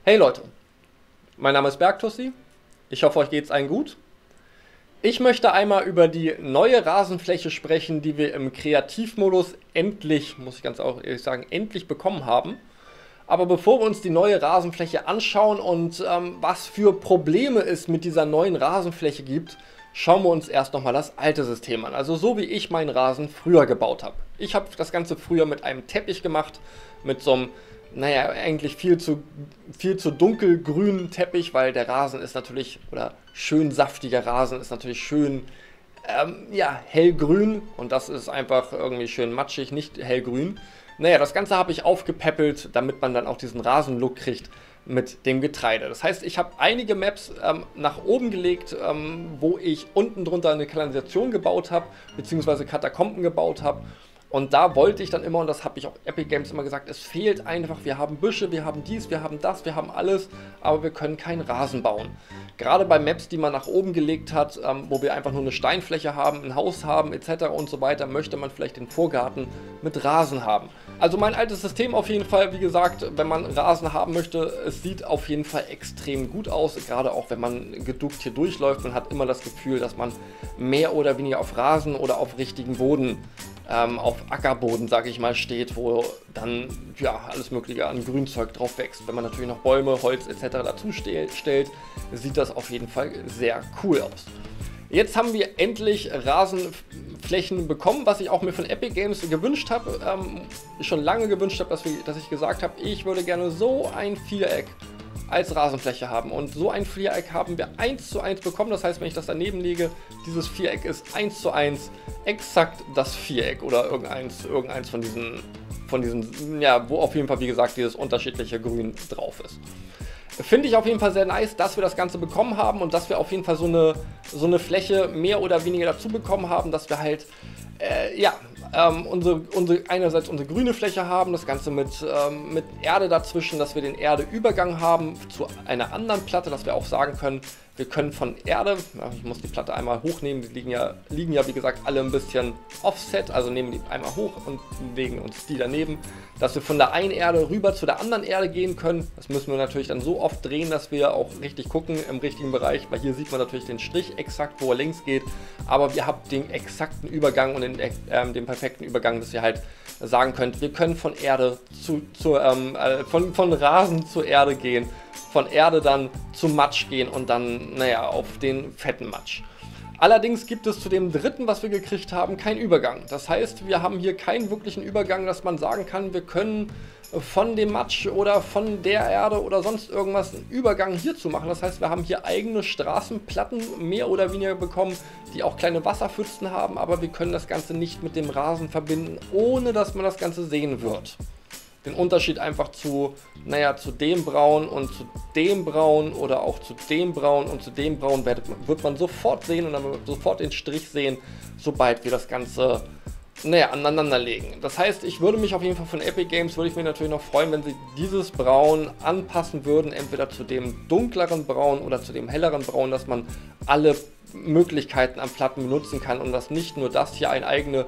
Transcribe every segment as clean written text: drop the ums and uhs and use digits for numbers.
Hey Leute, mein Name ist Bergtussi. Ich hoffe, euch geht's allen gut. Ich möchte einmal über die neue Rasenfläche sprechen, die wir im Kreativmodus endlich, muss ich ganz auch ehrlich sagen, endlich bekommen haben. Aber bevor wir uns die neue Rasenfläche anschauen und was für Probleme es mit dieser neuen Rasenfläche gibt, schauen wir uns erst nochmal das alte System an. Also so wie ich meinen Rasen früher gebaut habe. Ich habe das Ganze früher mit einem Teppich gemacht, mit so einem, naja, eigentlich viel zu dunkelgrünen Teppich, weil der Rasen ist natürlich, oder schön saftiger Rasen ist natürlich schön, ja, hellgrün und das ist einfach irgendwie schön matschig, nicht hellgrün. Naja, das Ganze habe ich aufgepäppelt, damit man dann auch diesen Rasenlook kriegt mit dem Getreide. Das heißt, ich habe einige Maps nach oben gelegt, wo ich unten drunter eine Kanalisation gebaut habe, beziehungsweise Katakomben gebaut habe. Und da wollte ich dann immer, und das habe ich auch Epic Games immer gesagt, es fehlt einfach, wir haben Büsche, wir haben dies, wir haben das, wir haben alles, aber wir können keinen Rasen bauen. Gerade bei Maps, die man nach oben gelegt hat, wo wir einfach nur eine Steinfläche haben, ein Haus haben etc. und so weiter, möchte man vielleicht den Vorgarten mit Rasen haben. Also mein altes System auf jeden Fall, wie gesagt, wenn man Rasen haben möchte, es sieht auf jeden Fall extrem gut aus, gerade auch wenn man geduckt hier durchläuft, man hat immer das Gefühl, dass man mehr oder weniger auf Rasen oder auf richtigen Boden, auf Ackerboden, sage ich mal, steht, wo dann ja alles mögliche an Grünzeug drauf wächst. Wenn man natürlich noch Bäume, Holz etc. dazu stellt, sieht das auf jeden Fall sehr cool aus. Jetzt haben wir endlich Rasenflächen bekommen, was ich auch mir von Epic Games gewünscht habe, schon lange gewünscht habe, dass ich gesagt habe, ich würde gerne so ein Viereck als Rasenfläche haben. Und so ein Viereck haben wir 1:1 bekommen. Das heißt, wenn ich das daneben lege, dieses Viereck ist 1:1 exakt das Viereck oder irgendeins von diesen, ja, wo auf jeden Fall, wie gesagt, dieses unterschiedliche Grün drauf ist. Finde ich auf jeden Fall sehr nice, dass wir das Ganze bekommen haben und dass wir auf jeden Fall so eine Fläche mehr oder weniger dazu bekommen haben, dass wir halt, ja, einerseits unsere grüne Fläche haben, das Ganze mit Erde dazwischen, dass wir den Erdeübergang haben zu einer anderen Platte, dass wir auch sagen können, wir können von Erde, ich muss die Platte einmal hochnehmen, die liegen ja wie gesagt alle ein bisschen offset, also nehmen die einmal hoch und legen uns die daneben, dass wir von der einen Erde rüber zu der anderen Erde gehen können. Das müssen wir natürlich dann so oft drehen, dass wir auch richtig gucken im richtigen Bereich, weil hier sieht man natürlich den Strich exakt, wo er links geht, aber wir haben den exakten Übergang und den perfekten Übergang, dass ihr halt sagen könnt, wir können von Erde von Rasen zur Erde gehen, von Erde dann zu Matsch gehen und dann, naja, auf den fetten Matsch. Allerdings gibt es zu dem dritten, was wir gekriegt haben, keinen Übergang. Das heißt, wir haben hier keinen wirklichen Übergang, dass man sagen kann, wir können von dem Matsch oder von der Erde oder sonst irgendwas einen Übergang hier zu machen. Das heißt, wir haben hier eigene Straßenplatten mehr oder weniger bekommen, die auch kleine Wasserpfützen haben, aber wir können das Ganze nicht mit dem Rasen verbinden, ohne dass man das Ganze sehen wird. Den Unterschied einfach zu, naja, zu dem Braun und zu dem Braun oder auch zu dem Braun und zu dem Braun wird man sofort sehen und dann wird man sofort den Strich sehen, sobald wir das Ganze, naja, aneinander legen. Das heißt, ich würde mich auf jeden Fall von Epic Games, würde ich mich natürlich noch freuen, wenn sie dieses Braun anpassen würden, entweder zu dem dunkleren Braun oder zu dem helleren Braun, dass man alle Möglichkeiten an Platten benutzen kann und dass nicht nur das hier ein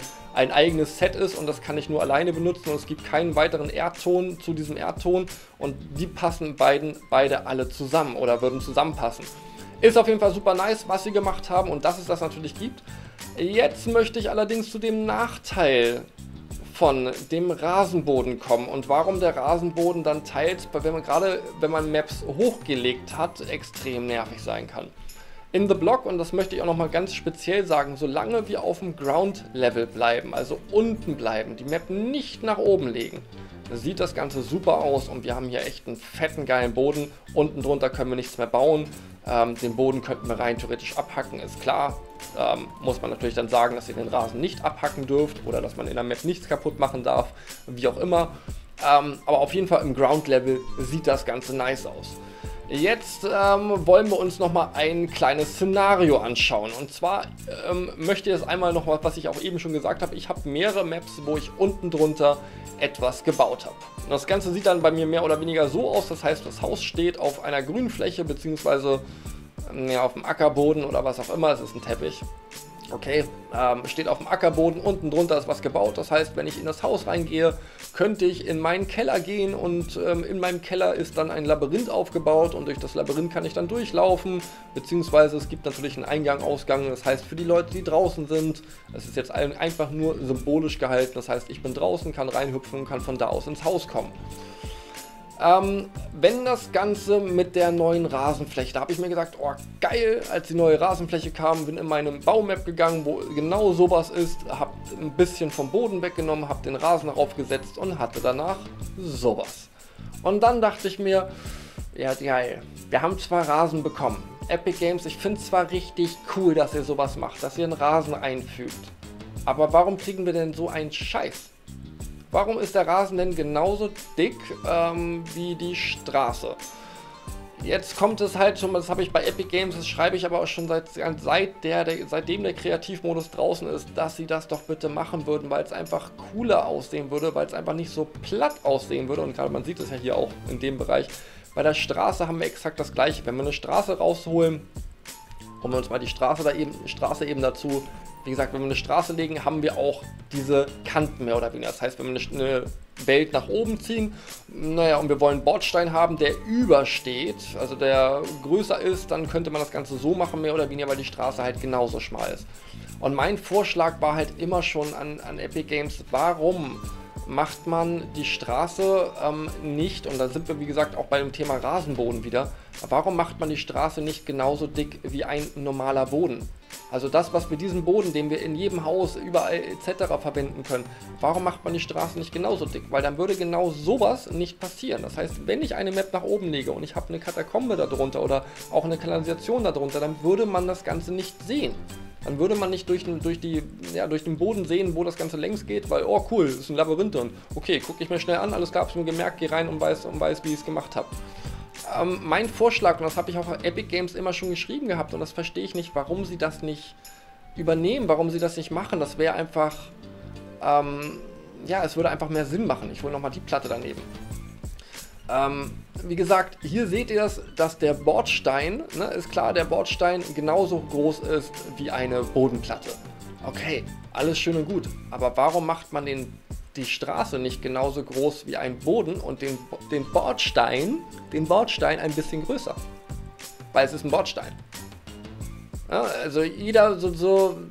eigenes Set ist und das kann ich nur alleine benutzen und es gibt keinen weiteren Erdton zu diesem Erdton und die passen beide alle zusammen oder würden zusammenpassen. Ist auf jeden Fall super nice, was sie gemacht haben und dass es das natürlich gibt. Jetzt möchte ich allerdings zu dem Nachteil von dem Rasenboden kommen und warum der Rasenboden dann teils, wenn man Maps hochgelegt hat, extrem nervig sein kann. In The Block, und das möchte ich auch nochmal ganz speziell sagen, solange wir auf dem Ground Level bleiben, also unten bleiben, die Map nicht nach oben legen, sieht das Ganze super aus und wir haben hier echt einen fetten, geilen Boden. Unten drunter können wir nichts mehr bauen. Den Boden könnten wir rein theoretisch abhacken, ist klar. Muss man natürlich dann sagen, dass ihr den Rasen nicht abhacken dürft oder dass man in der Map nichts kaputt machen darf, wie auch immer. Aber auf jeden Fall im Ground Level sieht das Ganze nice aus. Jetzt wollen wir uns nochmal ein kleines Szenario anschauen. Und zwar möchte ich jetzt einmal noch was ich auch eben schon gesagt habe. Ich habe mehrere Maps, wo ich unten drunter etwas gebaut habe. Und das Ganze sieht dann bei mir mehr oder weniger so aus. Das heißt, das Haus steht auf einer grünen Fläche, beziehungsweise ja, auf dem Ackerboden oder was auch immer. Es ist ein Teppich. Okay, steht auf dem Ackerboden, unten drunter ist was gebaut. Das heißt, wenn ich in das Haus reingehe, könnte ich in meinen Keller gehen und in meinem Keller ist dann ein Labyrinth aufgebaut und durch das Labyrinth kann ich dann durchlaufen, beziehungsweise es gibt natürlich einen Eingang, Ausgang. Das heißt, für die Leute, die draußen sind, es ist jetzt einfach nur symbolisch gehalten. Das heißt, ich bin draußen, kann reinhüpfen und kann von da aus ins Haus kommen. Wenn das Ganze mit der neuen Rasenfläche, da habe ich mir gesagt, oh geil, als die neue Rasenfläche kam, bin in meine Baumap gegangen, wo genau sowas ist, habe ein bisschen vom Boden weggenommen, habe den Rasen darauf gesetzt und hatte danach sowas. Und dann dachte ich mir, ja geil, wir haben zwar Rasen bekommen, Epic Games, ich finde es zwar richtig cool, dass ihr sowas macht, dass ihr einen Rasen einfügt, aber warum kriegen wir denn so einen Scheiß? Warum ist der Rasen denn genauso dick wie die Straße? Jetzt kommt es halt schon, das habe ich bei Epic Games, das schreibe ich aber auch schon seitdem der Kreativmodus draußen ist, dass sie das doch bitte machen würden, weil es einfach cooler aussehen würde, weil es einfach nicht so platt aussehen würde. Und gerade man sieht es ja hier auch in dem Bereich. Bei der Straße haben wir exakt das gleiche. Wenn wir eine Straße rausholen, holen wir uns mal die Straße eben dazu. Wie gesagt, wenn wir eine Straße legen, haben wir auch diese Kanten mehr oder weniger. Das heißt, wenn wir eine Welt nach oben ziehen, naja, und wir wollen einen Bordstein haben, der übersteht, also der größer ist, dann könnte man das Ganze so machen, mehr oder weniger, weil die Straße halt genauso schmal ist. Und mein Vorschlag war halt immer schon an Epic Games, warum macht man die Straße nicht, und da sind wir wie gesagt auch bei dem Thema Rasenboden wieder, warum macht man die Straße nicht genauso dick wie ein normaler Boden? Also das, was wir diesen Boden, den wir in jedem Haus, überall etc. verwenden können, warum macht man die Straße nicht genauso dick? Weil dann würde genau sowas nicht passieren. Das heißt, wenn ich eine Map nach oben lege und ich habe eine Katakombe darunter oder auch eine Kanalisation darunter, dann würde man das Ganze nicht sehen. Dann würde man nicht durch den Boden sehen, wo das Ganze längs geht, weil, oh cool, das ist ein Labyrinth und okay, gucke ich mir schnell an, alles klar, hab's mir gemerkt, gehe rein und weiß, wie ich es gemacht habe. Mein Vorschlag, und das habe ich auch auf Epic Games immer schon geschrieben gehabt, und das verstehe ich nicht, warum sie das nicht übernehmen, warum sie das nicht machen. Das wäre einfach, ja, es würde einfach mehr Sinn machen. Ich hole nochmal die Platte daneben. Wie gesagt, hier seht ihr das, dass der Bordstein, ne, ist klar, der Bordstein genauso groß ist wie eine Bodenplatte. Okay, alles schön und gut, aber warum macht man die Straße nicht genauso groß wie ein Boden und den Bordstein ein bisschen größer? Weil es ist ein Bordstein. Ja, also jeder es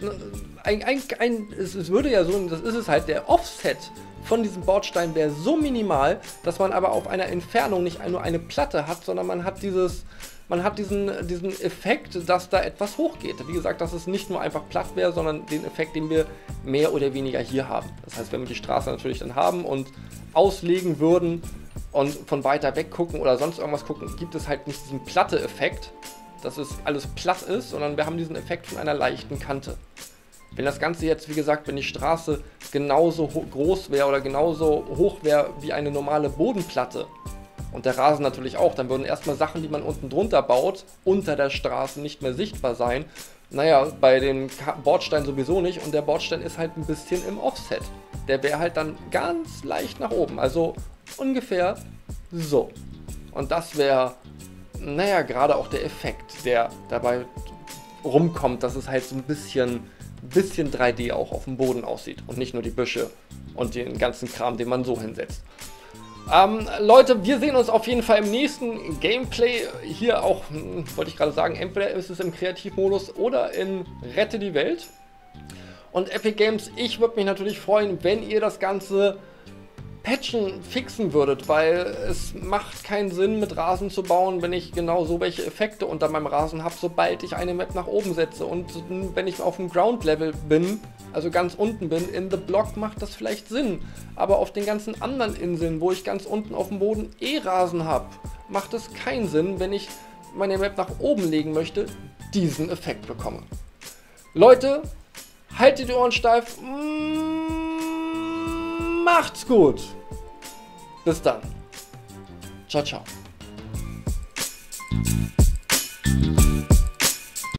würde ja so, das ist es halt, der Offset von diesem Bordstein wäre so minimal, dass man aber auf einer Entfernung nicht nur eine Platte hat, sondern man hat diesen Effekt, dass da etwas hochgeht. Wie gesagt, dass es nicht nur einfach platt wäre, sondern den Effekt, den wir mehr oder weniger hier haben. Das heißt, wenn wir die Straße natürlich dann haben und auslegen würden und von weiter weg gucken oder sonst irgendwas gucken, gibt es halt nicht diesen Platte-Effekt, dass es alles platt ist, sondern wir haben diesen Effekt von einer leichten Kante. Wenn das Ganze jetzt, wie gesagt, wenn die Straße genauso groß wäre oder genauso hoch wäre wie eine normale Bodenplatte und der Rasen natürlich auch, dann würden erstmal Sachen, die man unten drunter baut, unter der Straße nicht mehr sichtbar sein. Naja, bei dem Bordstein sowieso nicht, und der Bordstein ist halt ein bisschen im Offset. Der wäre halt dann ganz leicht nach oben, also ungefähr so. Und das wäre, naja, gerade auch der Effekt, der dabei rumkommt, dass es halt so ein bisschen 3D auch auf dem Boden aussieht und nicht nur die Büsche und den ganzen Kram, den man so hinsetzt. Leute, wir sehen uns auf jeden Fall im nächsten Gameplay. Hier auch, wollte ich gerade sagen, entweder ist es im Kreativmodus oder in Rette die Welt. Und Epic Games, ich würde mich natürlich freuen, wenn ihr das Ganze fixen würdet, weil es macht keinen Sinn, mit Rasen zu bauen, wenn ich genau so welche Effekte unter meinem Rasen habe, sobald ich eine Map nach oben setze. Und wenn ich auf dem Ground Level bin, also ganz unten bin, in The Block macht das vielleicht Sinn. Aber auf den ganzen anderen Inseln, wo ich ganz unten auf dem Boden Rasen habe, macht es keinen Sinn, wenn ich meine Map nach oben legen möchte, diesen Effekt bekomme. Leute, haltet die Ohren steif. Macht's gut. Bis dann. Ciao, ciao.